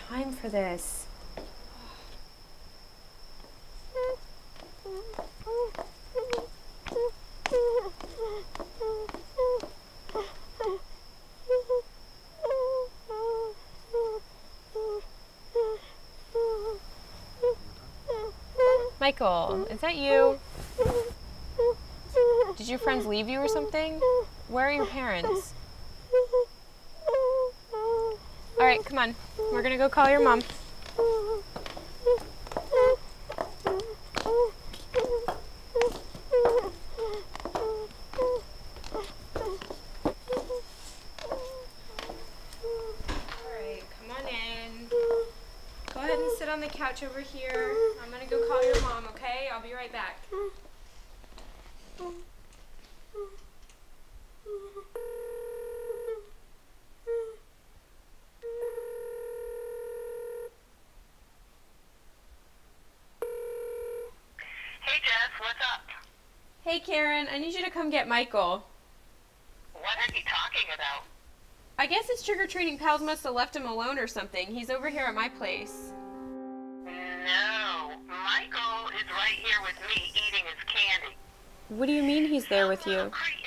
time for this. Michael, is that you? Did your friends leave you or something? Where are your parents? All right, come on. We're gonna go call your mom. Go ahead and sit on the couch over here. I'm gonna go call your mom, okay? I'll be right back. Hey Jess, what's up? Hey Karen, I need you to come get Michael. What are you talking about? I guess his trick-or-treating pals must have left him alone or something. He's over here at my place. No, Michael is right here with me eating his candy. What do you mean he's there with you? Creep